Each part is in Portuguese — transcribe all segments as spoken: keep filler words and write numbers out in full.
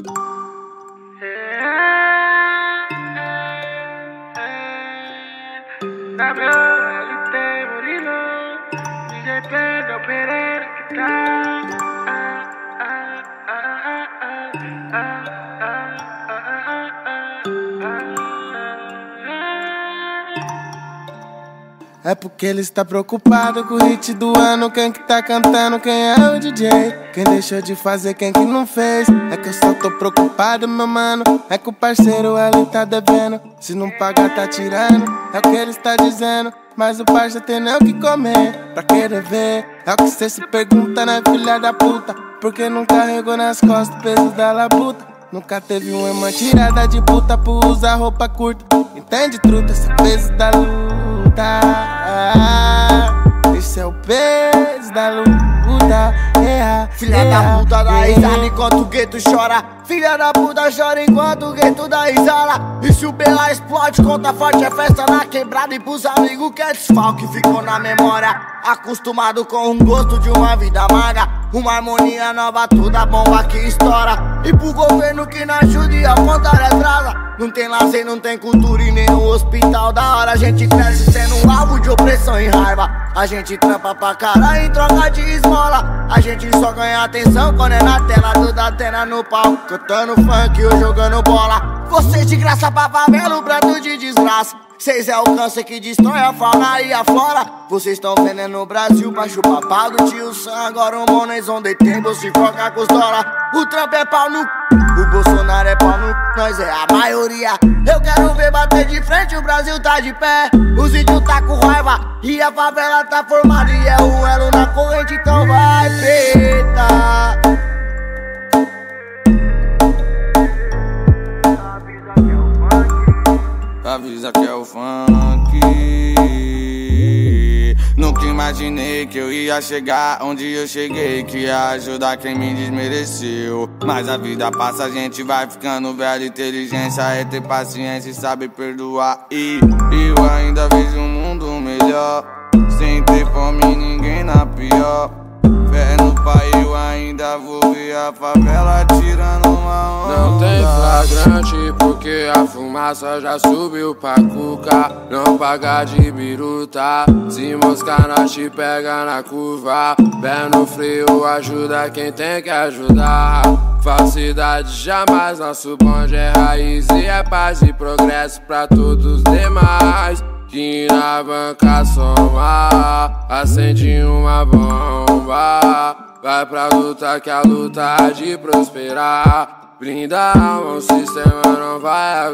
W L T Murilo, D J Pedro Pereira que tá. É porque ele está preocupado com o hit do ano. Quem que tá cantando, quem é o D J? Quem deixou de fazer, quem que não fez? É que eu só tô preocupado, meu mano. É que o parceiro ele tá devendo. Se não pagar, tá tirando. É o que ele está dizendo. Mas o parça tem nem o que comer pra querer ver. É o que cê se pergunta, né, filha da puta? Porque não carregou nas costas o peso da labuta. Nunca teve uma irmã tirada de puta por usar roupa curta. Entende, truta? Esse é o peso da luta. Esse é o peso da luta. Yeah, filha yeah, da puta dá yeah. risada enquanto o gueto chora. Filha da puta chora enquanto o gueto dá risada. E se o B L A explode, conta forte, é festa na quebrada. E pros amigos que é desfalque ficou na memória. Acostumado com o gosto de uma vida amarga. Uma harmonia nova, toda bomba que estoura. E pro governo que não ajuda e ao contrário atrasa. Não tem lazer, não tem cultura e nem no hospital. Da hora a gente cresce sendo alvo de opressão e raiva. A gente trampa pra caralho em troca de esmola. A gente só ganha atenção quando é na tela do Datena no pau, cantando funk ou jogando bola. Vocês de graça pra favela, o prato de desgraça. Cês é o câncer que destrói a fauna e a flora. Vocês tão vendendo no Brasil pra chupar pau do tio Sam. Agora o Mones on the table se foca com os dólar. O Trump é pau no c... o Bolsonaro é pau no c... nós é a maioria. Eu quero ver bater de frente, o Brasil tá de pé. Os índios tá com raiva e a favela tá formada. E é o elo na corrente, então vai preta. Avisa que é o funk. Nunca imaginei que eu ia chegar onde eu cheguei, que ia ajudar quem me desmereceu. Mas a vida passa, a gente vai ficando velho. Inteligência é ter paciência e saber perdoar. E eu ainda vejo um mundo melhor, sem ter fome ninguém na pior. Fé no pai, eu ainda vou ver a favela tirando uma onda. Não tem flagrante porque a fumaça já subiu pra cuca. Não paga de biruta, se moscar nós te pega na curva. Pé no freio ajuda quem tem que ajudar. Falsidade jamais, nosso bonde é raiz e é paz e progresso pra todos os demais. Que na banca soma, acende uma bomba. Vai pra luta que a luta há de prosperar. Brinda a alma, o sistema não vai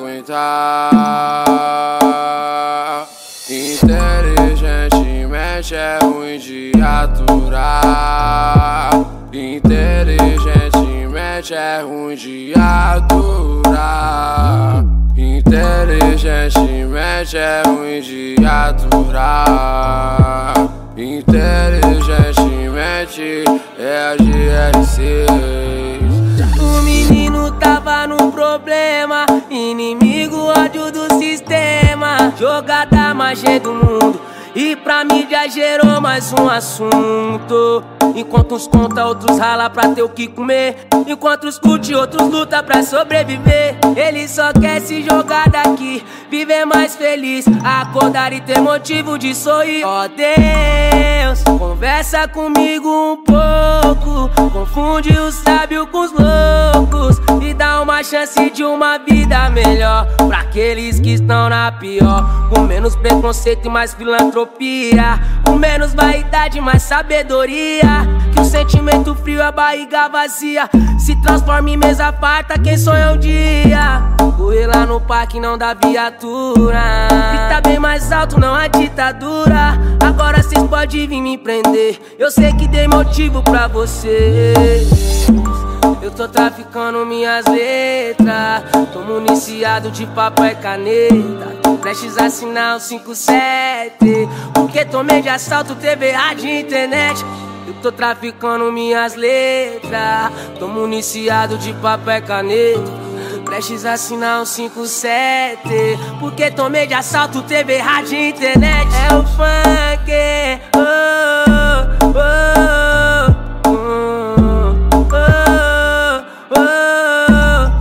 aguentar. Inteligentemente é ruim de aturar. Inteligentemente é ruim de aturar. Inteligentemente é ruim de aturar. Inteligentemente é a G R seis. O menino tava no problema, inimigo, ódio do sistema. Jogada mais cheia do mundo e pra mídia gerou mais um assunto. Enquanto uns conta, outros rala pra ter o que comer. Enquanto os curte, outros luta pra sobreviver. Ele só quer se jogar daqui, viver mais feliz, acordar e ter motivo de sorrir. Ó Deus, conversa comigo um pouco. Confunde o sábio com os loucos e dá uma chance de uma vida melhor pra aqueles que estão na pior. Com menos preconceito e mais filantropia, com menos vaidade e mais sabedoria. Que o sentimento frio, a barriga vazia se transforma em mesa farta, quem sonha um dia correr lá no parque não dá viatura. Grita bem mais alto, não há ditadura. Agora cês podem vir me prender, eu sei que dei motivo pra vocês. Eu tô traficando minhas letras, tô municiado de papel e caneta. Tô prestes a assinar o cinco sete, porque tomei de assalto, T V, rádio e internet. Eu tô traficando minhas letras, tô municiado de papel e caneta. Prestes a assinar um cinco sete, porque tomei de assalto, T V, rádio e internet. É o funk, oh, oh, oh, oh, oh, oh.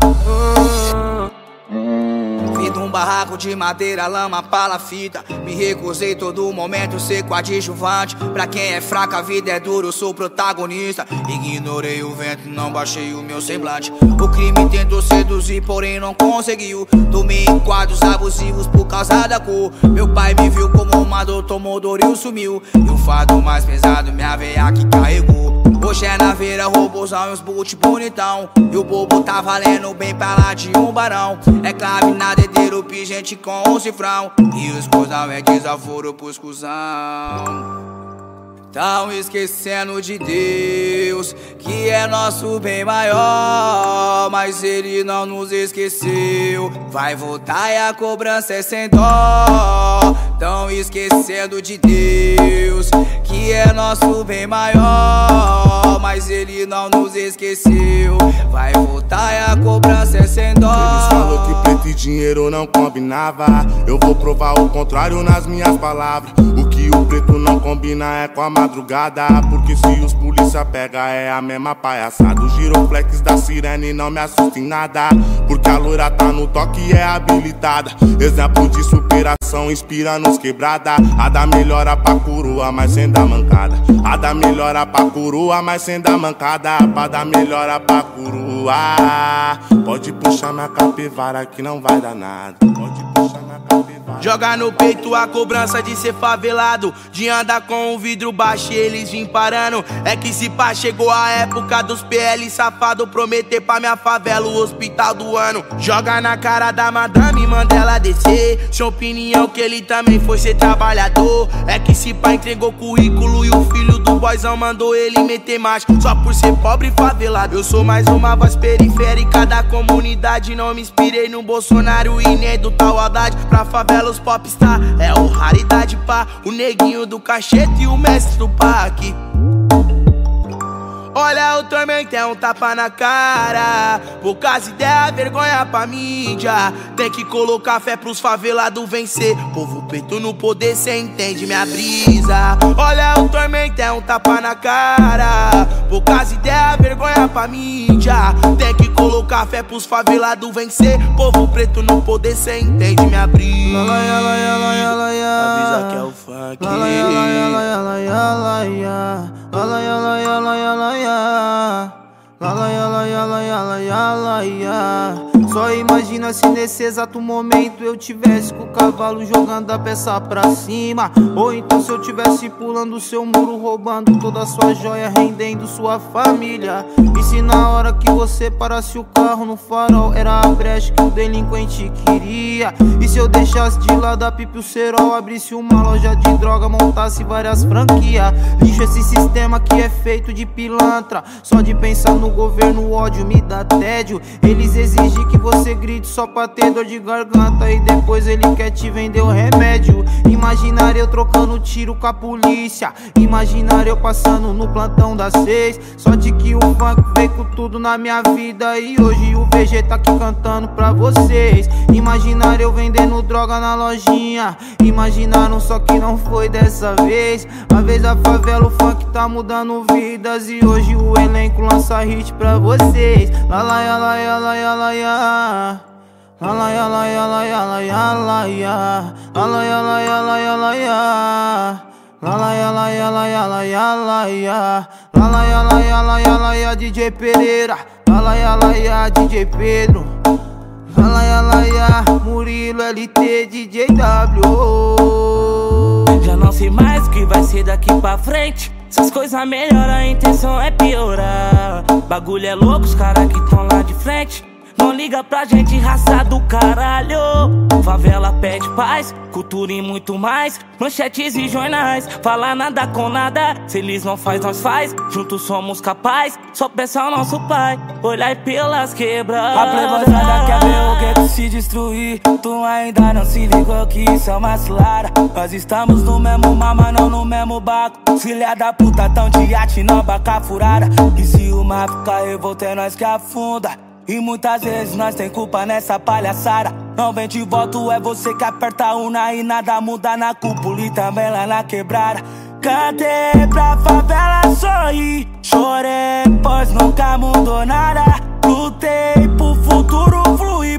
de madeira, lama, palafita. Me recusei todo momento ser coadjuvante. Pra quem é fraco a vida é dura, eu sou protagonista. Ignorei o vento, não baixei o meu semblante. O crime tentou seduzir, porém não conseguiu. Tomei em quadros abusivos por causa da cor. Meu pai me viu como uma dor, tomou dor e sumiu. E o fardo mais pesado, minha veia que carregou. Hoje é na veira, robôzão e os boot bonitão. E o bobo tá valendo bem pra lá de um barão. É clave na dedeiro, pingente com um cifrão. E os cuzão é desaforo pros cuzão. Tão esquecendo de Deus, que é nosso bem maior. Mas Ele não nos esqueceu. Vai voltar e a cobrança é sem dó. Tão esquecendo de Deus, que é nosso bem maior. Mas Ele não nos esqueceu. Vai voltar e a cobrança é sem dó. Eles falou que preto e dinheiro não combinava. Eu vou provar o contrário nas minhas palavras. O que o preto não combina é com a madrugada. Porque se os polícia pega é a mesma palhaçada. Os giroflex da sirene não me assusta em nada. Porque a loira tá no toque e é habilitada. Exemplo de superação inspira nos quebrada. A da melhora pra coroa, mas sem dar mancada. A da melhora pra coroa, mas sem dar mancada. Pra dar melhora pra coroa. Pode puxar minha capivara que não vai dar nada. Pode puxar minha capivara. Joga no peito a cobrança de ser favelado, de andar com o vidro baixo e eles vim parando. É que se pá, chegou a época dos P L safado prometer pra minha favela o hospital do ano. Joga na cara da madame, manda ela descer. Sua opinião que ele também foi ser trabalhador. É que se pá, entregou currículo e o filho do boyzão mandou ele meter macho. Só por ser pobre e favelado. Eu sou mais uma voz periférica da comunidade. Não me inspirei no Bolsonaro e nem do tal Haddad. Pra favela os popstar é o raridade pá. O neguinho do cachete e o mestre do parque. Olha o tormento, é um tapa na cara. Poucas ideias, vergonha pra mídia. Tem que colocar fé pros favelados vencer. Povo preto no poder, cê entende minha brisa. Olha o tormento, é um tapa na cara. Poucas ideias, vergonha pra mídia. Tem que colocar fé pros favelados vencer. Povo preto no poder, cê entende minha brisa. Avisa que é o funk. Só imagina se nesse exato momento eu tivesse com o cavalo jogando a peça pra cima. Ou então se eu tivesse pulando o seu muro, roubando toda a sua joia, rendendo sua família. E se na hora que você parasse o carro no farol era a brecha que o delinquente queria? E se eu deixasse de lado a pipa e o cerol, abrisse uma loja de droga, montasse várias franquias? Lixo esse sistema que é feito de pilantra. Só de pensar no governo o ódio me dá tédio. Eles exigem que você grite só pra ter dor de garganta e depois ele quer te vender o remédio. Imaginar eu trocando tiro com a polícia. Imaginar eu passando no plantão das seis. Só de que o funk veio com tudo na minha vida e hoje o V G tá aqui cantando pra vocês. Imaginar eu vendendo droga na lojinha. Imaginaram só que não foi dessa vez. Uma vez a favela, o funk tá mudando vidas e hoje o elenco lança hit pra vocês. La la ya la ya la ya la ya. La la ya la ya la ya la ya la ya. La la ya la ya la ya la ya. La la ya la ya la ya la ya la ya. La la ya la ya la ya la ya D J Pereira. La la ya la ya D J Pedro. La la ya la ya Murilo L T D J W. Já não sei mais o que vai ser daqui pra frente. Essas coisas melhoram, a intenção é piorar. Bagulho é louco, os caras que tão lá de frente não liga pra gente, raça do caralho. Favela pede paz, cultura e muito mais. Manchetes e jornais, fala nada com nada. Se eles não faz, nós faz, juntos somos capazes. Só peça ao nosso pai, olhar pelas quebradas. A playboyzada quer ver o gueto se destruir. Tu ainda não se ligou que isso é uma cilada. Nós estamos no mesmo mar, mas não no mesmo barco. Filha da puta tão de iate, não baca furada. E se o mar ficar revolto é nós que afunda. E muitas vezes nós tem culpa nessa palhaçada. Não vem de voto, é você que aperta a urna e nada muda na cúpula e também lá na quebrada. Cantei pra favela sorrir, chorei, pois nunca mudou nada. Lutei pro futuro fluir,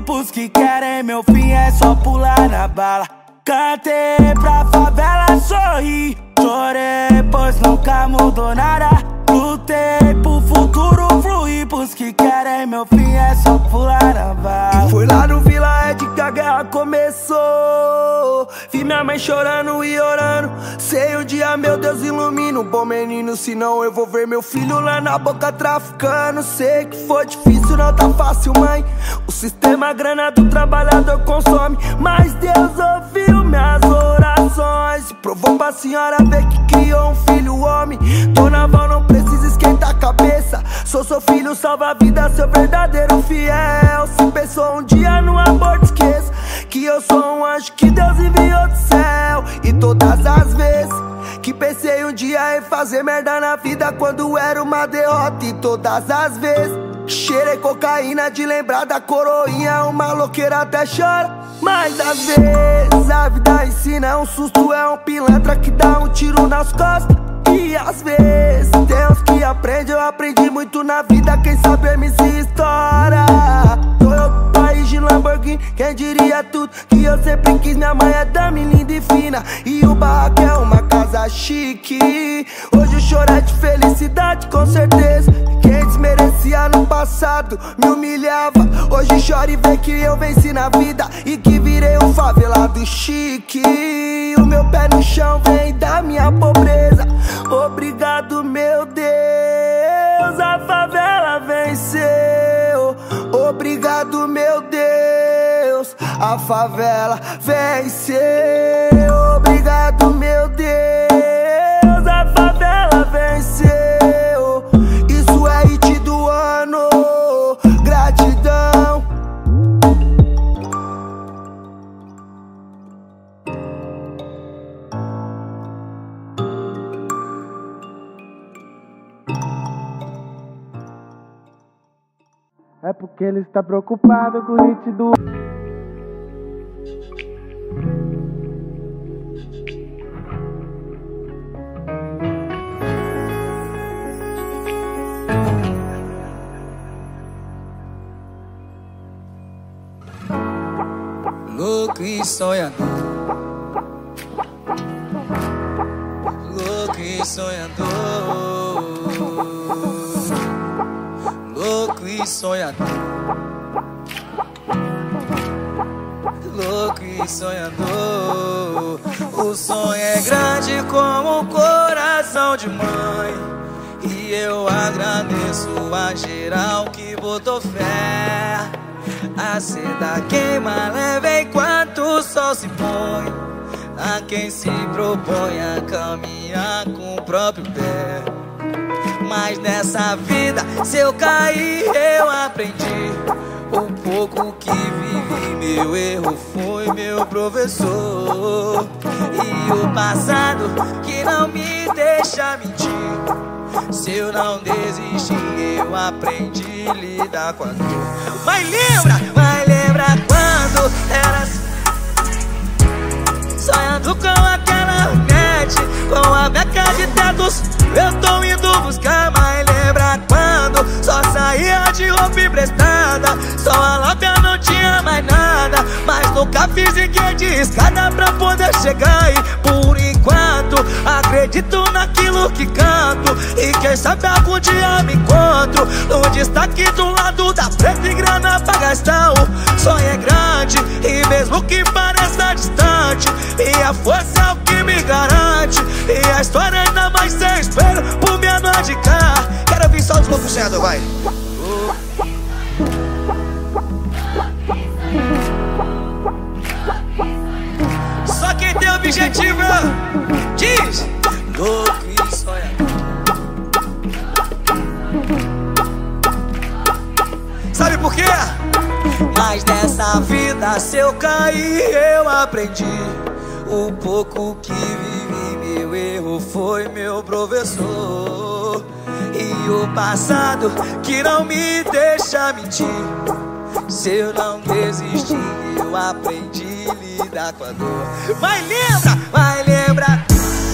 pros que querem meu fim é só pular na bala. Cantei pra favela sorrir, chorei pois nunca mudou nada. Lutei pro futuro fluir, pros que querem meu fim é só pular na bala. Foi lá no Vila Ed que a guerra começou, vi minha mãe chorando e orando. Sei um dia meu Deus ilumina um bom menino, senão eu vou ver meu filho lá na boca traficando. Sei que foi difícil, não tá fácil, mãe. O sistema, a grana do trabalhador consome, mas Deus ouviu minhas orações e provou pra senhora ver que criou um filho homem. Tô na val, não precisa esquentar a cabeça. Sou seu filho, salva a vida, seu verdadeiro fiel. Se pensou um dia no aborto, esqueça que eu sou um anjo que Deus enviou do céu. E todas as vezes que pensei um dia em fazer merda na vida, quando era uma derrota. E todas as vezes cheirei cocaína de lembrar da coroinha, uma louqueira até chora. Mas às vezes a vida ensina, é um susto, é um pilantra que dá um tiro nas costas. E às vezes tem uns que aprende, eu aprendi muito na vida, quem sabe M C estoura. Tô eu do país de Lamborghini, quem diria tudo que eu sempre quis. Minha mãe é dame linda e fina, e o barraco é uma casa chique. Hoje o choro é de felicidade, com certeza. Quem desmerecia no passado me humilhava, hoje chora e vê que eu venci na vida e que virei um favelado chique. O meu pé no chão vem da minha pobreza. Obrigado, meu Deus, a favela venceu. Obrigado, meu Deus, a favela venceu. Obrigado, meu Deus, a favela venceu. Isso é hit do ano, gratidão. É porque ele está preocupado com o hit do... Louco e sonhador, louco e sonhador, louco e sonhador, louco e sonhador. O sonho é grande como o coração de mãe, e eu agradeço a geral que botou fé. A seda queima leve enquanto o sol se põe, a quem se propõe a caminhar com o próprio pé. Mas nessa vida, se eu cair, eu aprendi. O pouco que vivi, meu erro foi meu professor. E o passado que não me deixa mentir. Se eu não desistir, eu aprendi a lidar com a dor. Mas lembra, mas lembra quando era sonhando com aquela net, com a beca de tetos, eu tô indo buscar. Mas lembra quando só saía de roupa emprestada, só a lábia não tinha mais nada, mas nunca fiz ninguém de escada pra poder chegar. E por enquanto acredito naquilo que canto, e quem sabe algum dia me encontro no destaque do lado da preta e grana pra gastar. O sonho é grande e mesmo que pareça distante, minha força é o que me garante, e a história ainda mais sem espelho por minha noite de cá. Quero ouvir só os loucos cedo, vai. Só quem tem objetivo diz louco e sonhador. Sabe por quê? Mas nessa vida, se eu cair, eu aprendi. O pouco que vivi, meu erro foi meu professor. E o passado que não me deixa mentir. Se eu não desistir, eu aprendi a lidar com a dor. Mas lembra, mas lembra,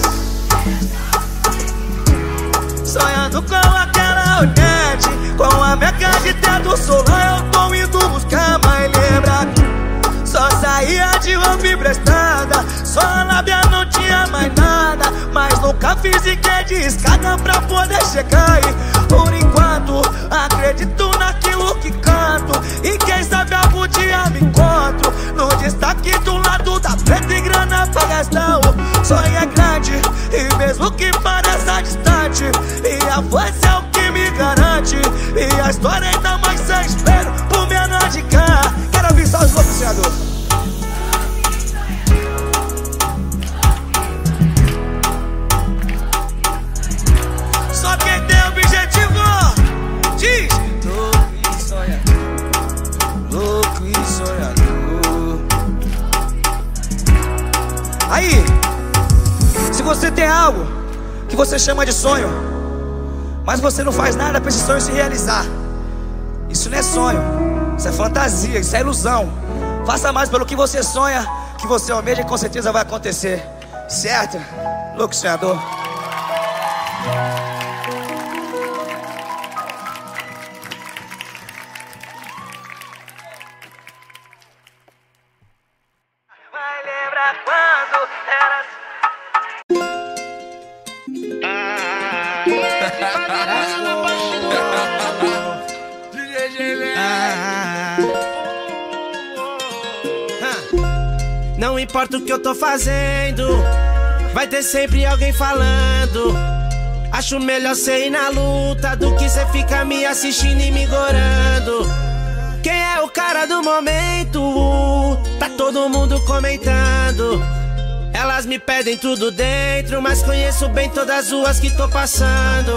sonhando com aquela net, com a beca de teto solar, eu tô indo buscar. Mas lembra emprestada. Só a lábia não tinha mais nada, mas nunca fiziquei de escada pra poder chegar. E por enquanto acredito naquilo que canto, e quem sabe algum dia me encontro no destaque do lado da preta e grana pra gastar. O sonho é grande e mesmo que pareça distante, e a força é o que me garante, e a história ainda mais sem espero por menor de cá. Quero ouvir só os loucos, senador. Só quem tem objetivo diz: louco e sonhador, louco e sonhador. Aí, se você tem algo que você chama de sonho, mas você não faz nada pra esse sonho se realizar, isso não é sonho, isso é fantasia, isso é ilusão. Faça mais pelo que você sonha, que você almeja, e com certeza vai acontecer. Certo? Louco sonhador. Vai lembrar quando era Não importa o que eu tô fazendo, vai ter sempre alguém falando. Acho melhor cê ir na luta do que cê ficar me assistindo e me gorando. Quem é o cara do momento? Tá todo mundo comentando. Elas me pedem tudo dentro, mas conheço bem todas as ruas que tô passando.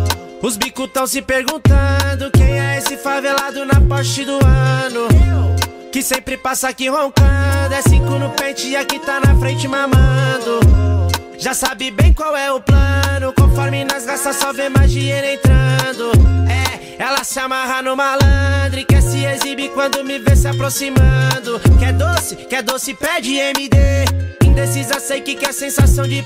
Os bicos tão se perguntando quem é esse favelado na Porsche do ano, que sempre passa aqui roncando. É cinco no pente e aqui tá na frente mamando. Já sabe bem qual é o plano, conforme nas gastas só vê mais dinheiro entrando. É, ela se amarra no malandro e quer se exibir quando me vê se aproximando. Quer doce, quer doce, pede M D. Indecisa, sei que quer sensação de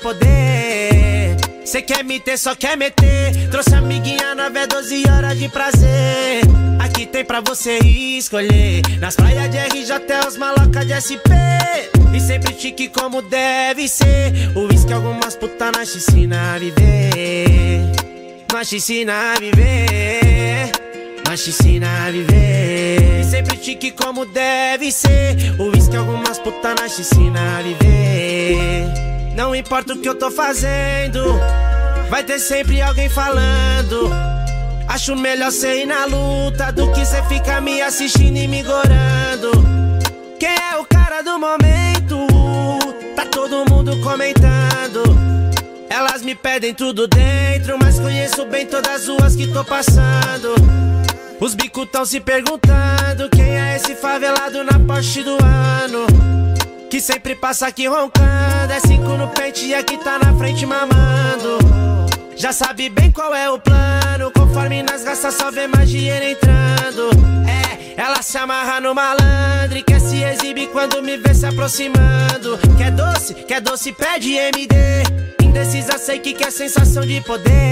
poder. Cê quer me ter, só quer meter. Trouxe amiguinha nove é doze horas de prazer. Aqui tem pra você escolher. Nas praias de R J é os maloca de S P, e sempre chique como deve ser. O uísque algumas puta na piscina a viver. Na piscina a viver. Na piscina a viver. E sempre chique como deve ser. O uísque algumas puta na piscina a viver. Não importa o que eu tô fazendo, vai ter sempre alguém falando. Acho melhor cê ir na luta do que cê ficar me assistindo e me gorando. Quem é o cara do momento? Tá todo mundo comentando. Elas me pedem tudo dentro, mas conheço bem todas as ruas que tô passando. Os bicos tão se perguntando quem é esse favelado na Porsche do ano, que sempre passa aqui roncando. É cinco no pente e aqui tá na frente mamando. Já sabe bem qual é o plano, conforme nas gastas só vê mais dinheiro entrando. É, ela se amarra no malandro e quer se exibir quando me vê se aproximando. Quer doce, quer doce, pede M D. Indecisa, sei que quer sensação de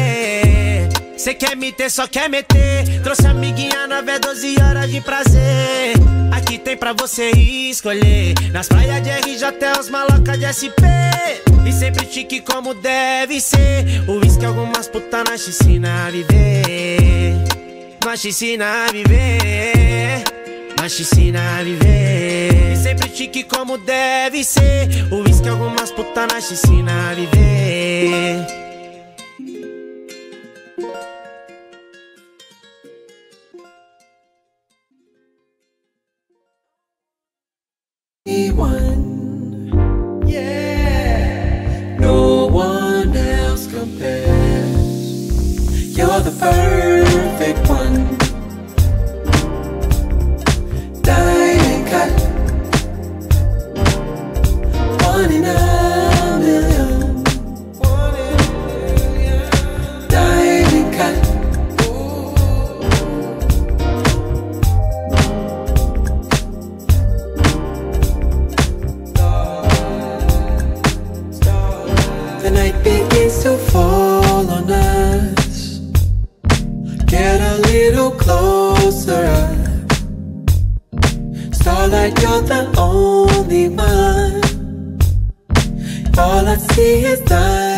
poder. Cê quer me ter, só quer meter. Trouxe amiguinha nove é doze horas de prazer. Aqui tem pra você escolher. Nas praias de R J é os maloca de S P, e sempre chique como deve ser. O uísque algumas puta na piscina a viver. Na piscina a viver. Na piscina a viver. E sempre chique como deve ser. O uísque algumas puta na piscina a viver. One, yeah, no one else compares. You're the perfect one. Dyed and cut, one in a million. Dyed and cut. The night begins to fall on us. Get a little closer. Starlight, you're the only one. All I see is diamonds.